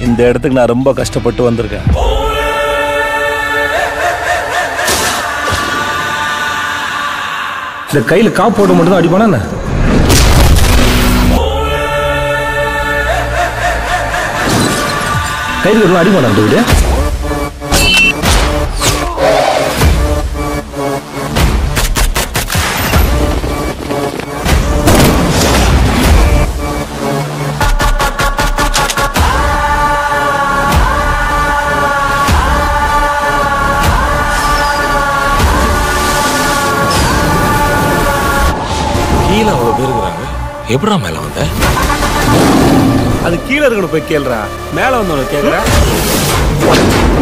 இந்த இடத்துக்கு நான் ரொம்ப கஷ்டப்பட்டு வந்திருக்கேன். இந்த கையில காப்பு போட்டு மட்டும் தான் அடிப்பானா என்ன? கையில் அடிப்பானா அந்த வீடு? கீழே அவ்வளோ பேர் இருக்கிறாங்க, எப்படா மேலே வந்த? அது கீழே இருக்கணும், போய் கேளுடா. மேலே வந்தவனை கேட்குறேன்.